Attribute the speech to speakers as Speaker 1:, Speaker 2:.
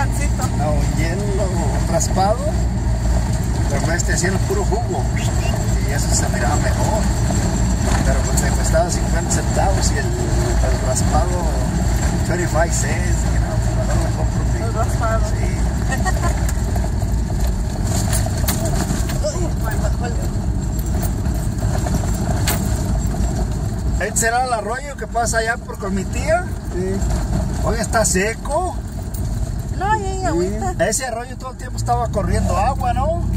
Speaker 1: pancito.
Speaker 2: No, hielo raspado, pero hacía el puro jugo y eso se miraba mejor. Pero pues me costaba 50 centavos y el raspado 25 cents. Y no, pues mejor me compro
Speaker 1: El raspado.
Speaker 2: Sí. ¿Este será el arroyo que pasa allá con mi tía?
Speaker 3: Sí.
Speaker 2: Hoy está seco.
Speaker 1: No, ahí hay agüita.
Speaker 2: Ese arroyo todo el tiempo estaba corriendo agua, ¿no?